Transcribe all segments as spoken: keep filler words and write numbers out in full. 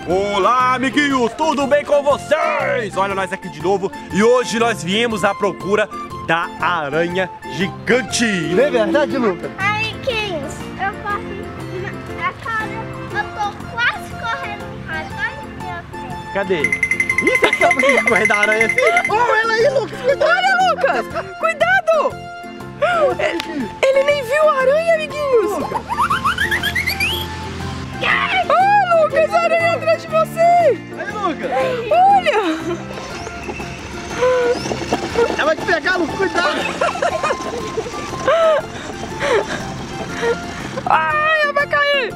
Olá, amiguinhos, tudo bem com vocês? Olha nós aqui de novo e hoje nós viemos à procura da aranha gigante. Não é verdade, Lucas? Amiguinhos, eu corri na cara, eu tô quase correndo atrás do meu pé. Cadê? Ih, você tá conseguindo correr da aranha assim? Oh, ela aí, Lucas, cuidado! Olha, Lucas, cuidado! Ele, ele nem viu a aranha, amiguinhos! Ah, Lucas, a aranha atrás de você! Aí, Lucas! Olha! Ela vai te pegar, Lucas, cuidado! Ai, ela vai cair!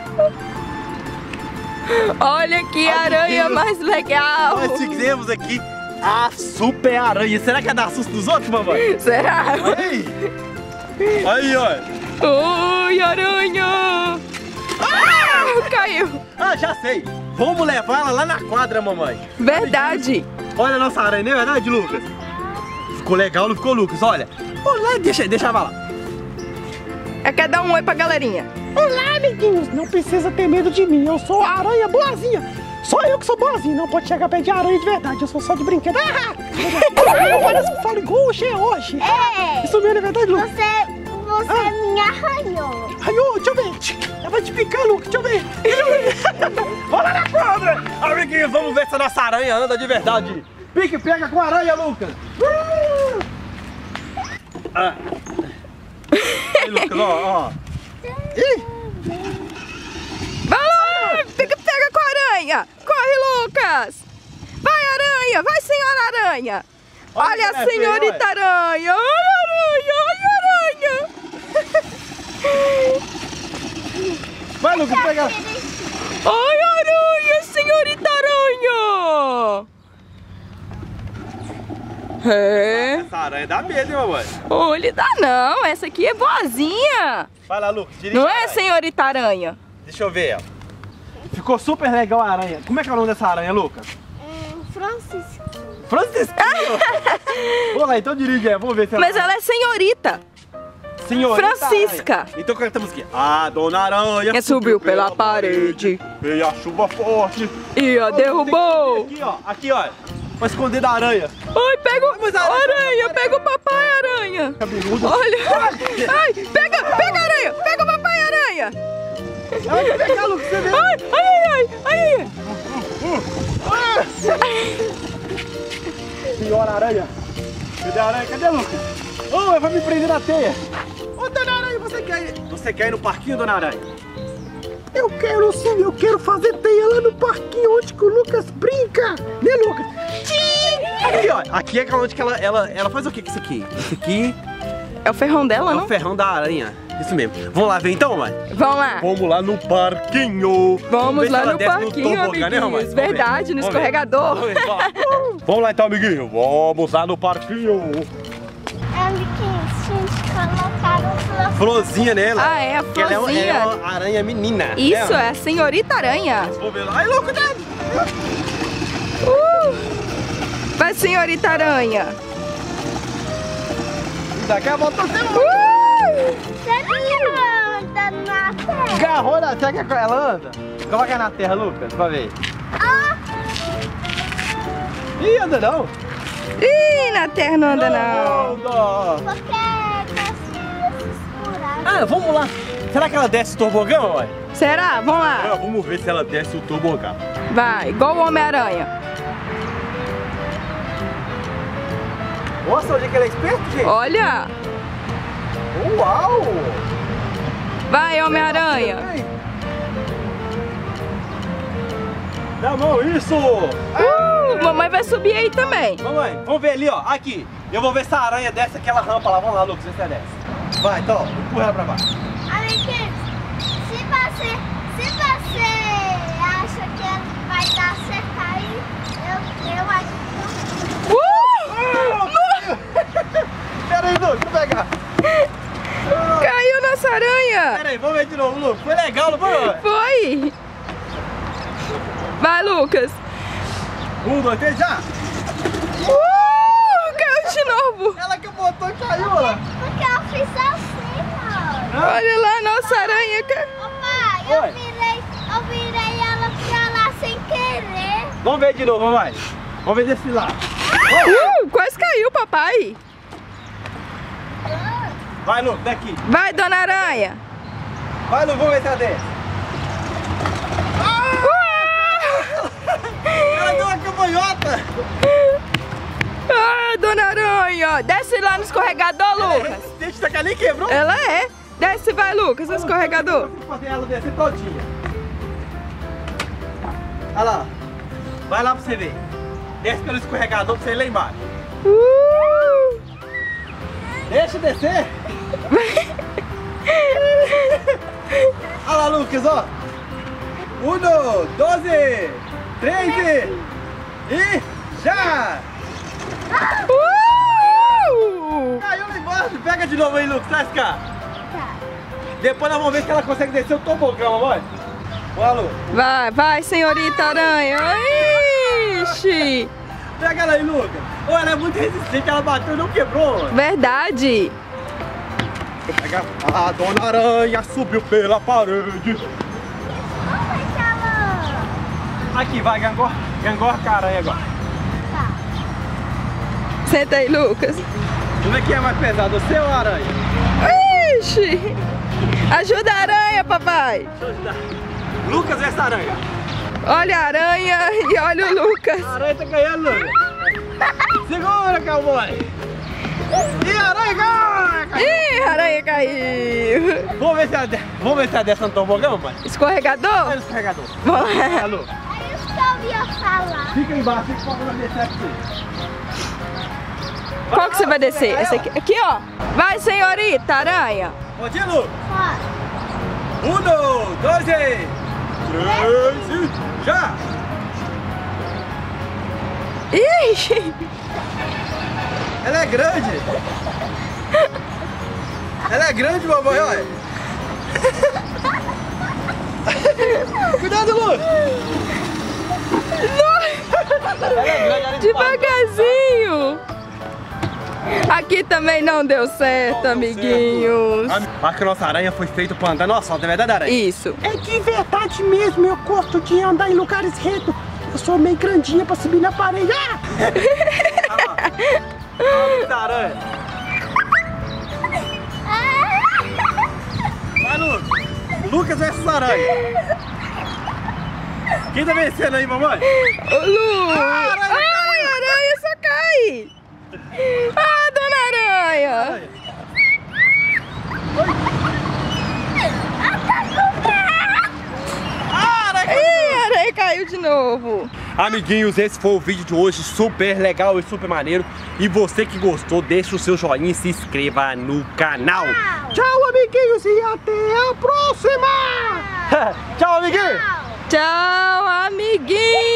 Olha que aranha mais legal! Nós fizemos aqui a super aranha. Será que é dar susto dos outros, mamãe? Será? Aí, aí, olha! Oi, aranha! Ah, caiu! Ah, já sei! Vamos levar ela lá na quadra, mamãe! Verdade! Olha a nossa aranha, não é verdade, Lucas? Ficou legal, não ficou, Lucas? Olha! Olá, deixa, deixa ela lá! É, quer dar um oi pra galerinha? Olá, amiguinhos! Não precisa ter medo de mim, eu sou a aranha boazinha! Só eu que sou boazinha, não pode chegar perto de aranha de verdade, eu sou só de brinquedo. Ah! Parece que falo igual o Xê hoje! É! Isso mesmo é verdade, Lucas? Você, você Ah. me arranhou! Arranhou, deixa eu ver! Ela vai te picar, Lucas, deixa eu ver! Vamos lá na quadra! Amiguinhos, vamos ver se a nossa aranha anda de verdade! Pique, pega com a aranha, Lucas! Ah. Aí, Lucas, ó, ó! Ih! Vai lá! Pega, pega com a aranha! Corre, Lucas! Vai, aranha! Vai, senhora aranha! Olha Olha que a senhorita aranha! Ai, aranha! Ai, aranha! Vai, Lucas, pega! Ai, aranha! Senhorita aranha! É? Essa aranha dá medo, hein, mamãe? Olha, dá não! Essa aqui é boazinha! Vai lá, Lucas, dirige Não a é, aranha. senhorita aranha? Deixa eu ver ela. Ficou super legal a aranha. Como é que é o nome dessa aranha, Lucas? Hum, Francisco. Francisquinho! Vamos lá, então dirige ela, vamos ver se ela... Mas ela é senhorita! Senhorita Francisca. Aranha. Então cantamos aqui. A dona aranha Subiu pela parede veio a chuva forte e a derrubou! Aqui, ó, aqui, ó. Pra esconder da aranha. Ai, pega o... Mas a aranha- Aranha, pega o papai aranha! Cabeludo. Olha! Ai, pega, pega a aranha! Pega o papai aranha! Ai, vai pegar, Lucas, você vê. Ai, ai, ai, ai, Senhora aranha. Cadê a aranha? Cadê a Lucas? Oh, ela vai me prender na teia. Ô, dona aranha, você quer ir... Você quer ir no parquinho, dona aranha? Eu quero sim, eu quero fazer teia lá no parquinho onde que o Lucas brinca! Né, Lucas? Aqui, ó. Aqui é onde que ela, ela, ela faz o que com isso aqui? Isso aqui É o ferrão dela, é não? o ferrão da aranha. Isso mesmo. Vamos lá ver então, mãe? Vamos lá! Vamos lá no parquinho. Vamos ver se lá ela no desce parquinho, tobogã, né, Romã? amiguinhos. Vamos ver. Verdade, no Vamos ver. escorregador. Vamos ver, vamos lá. Vamos lá então, amiguinho. Vamos lá no parquinho. Amiguinhos, gente, colocaram flor. Florzinha nela. Ah, é a Porque ela é uma, florzinha. ela é uma aranha menina. Isso, né? é a senhorita aranha. Vamos ver lá. Ai, louco, cuidado. Uh! Vai, senhorita aranha. Daqui a volta você Uh! Será que ela anda na terra? agarrou na terra que ela anda. Coloca na terra, Lucas, pra ver. Ah, Ih, anda não. Ih, na terra não anda não. Anda. porque desce esses buracos. Ah, vamos lá. Será que ela desce o tobogão, ué? Será? Vamos lá. Ah, vamos ver se ela desce o tobogão. Vai, igual o Homem-Aranha. Nossa, onde é que ela é esperto, gente? Olha. Uau! Vai, Homem-Aranha. Dá a mão, isso! Uh, mamãe vai subir aí também. Mamãe, vamos ver ali, ó. Aqui. Eu vou ver se a aranha desce aquela rampa lá. Vamos lá, Lucas, ver se ela desce. Vai, então, empurra ela pra baixo. Amiguinhos, se você, se você acha que vai dar certo aí, eu, eu acho que Uh! Pera aí, Lucas, vou pegar. Caiu nossa aranha. Pera aí, vamos ver de novo, Lucas. Foi legal, não foi? Foi. Vai, Lucas. Um, dois, três, já! Uh, caiu de novo. Ela que botou e caiu, ó. porque eu fiz assim, ó. Olha lá, nossa aranha. ca- Ô pai, Oi. eu virei, eu virei ela pra lá sem Vamos ver de novo, vai. Vamos ver desse lado. Uh, quase caiu, papai. Vai, Lucas, daqui. Vai, dona Aranha. Vai, Lucas, vamos ver se ela desce. Ela deu uma cambalhota. Ah, dona Aranha. Desce lá no escorregador, Lucas. Deixa da carinha quebrou. Ela é. Desce, vai, Lucas, no escorregador. Vou fazer ela descer todinha. Olha lá. Vai lá pra você ver. Desce pelo escorregador pra você ir lá embaixo. Uh! Deixa descer. Olha lá, Lucas, ó. Um, doze, treze e já! Uh! Caiu lá embaixo. Pega de novo aí, Lucas. Traz cá. Depois nós vamos ver se ela consegue descer o tobogão, amor. Bora, Lucas. Vai, vai, senhorita Aranha. Ixi! Pega ela aí, Lucas. Ô, ela é muito resistente, ela bateu e não quebrou. Verdade. Pega. A dona Aranha subiu pela parede. Aqui, vai, gangorra. Gangorra com a aranha agora. Senta aí, Lucas. Como é que é mais pesado, você ou a aranha? Ixi! Ajuda a aranha, papai. Deixa eu ajudar. Lucas e essa aranha. Olha a aranha e olha o Lucas. A aranha tá ganhando, Lucas. Segura, cowboy. E a aranha cai. Ih, a aranha caiu. Vamos ver se ela, vamos ver se ela desce no tobogão, mãe. Escorregador? Olha o escorregador. Vamos lá. Olha, Lucas. É isso que eu ia falar. Fica embaixo, fica pra ela descer aqui. Qual que você vai descer? Essa aqui. Aqui, ó. Vai, senhorita aranha. Pode ir, Lucas. Pode. Um, dois, três e já! Ixi! Ela é grande! Ela é grande, mamãe, olha! Cuidado, Lu! Devagarzinho! Aqui também não deu certo, amiguinhos. Acho que a nossa aranha foi feita pra andar no asfalto, é verdade, aranha? Isso. É de verdade mesmo, eu gosto de andar em lugares retos. Eu sou meio grandinha pra subir na parede. Ah! Olha essa aranha! Vai, Lucas! Lucas versus aranha! Quem tá vencendo aí, mamãe? Ô, Lu! Ah, aranha Ai, a aranha só cai! Ah, dona aranha! Ah, aranha! Ih, a aranha caiu de novo. Amiguinhos, esse foi o vídeo de hoje, super legal e super maneiro. E você que gostou, deixa o seu joinha e se inscreva no canal. Tchau, amiguinhos, e até a próxima! Tchau, amiguinho! Tchau, amiguinhos!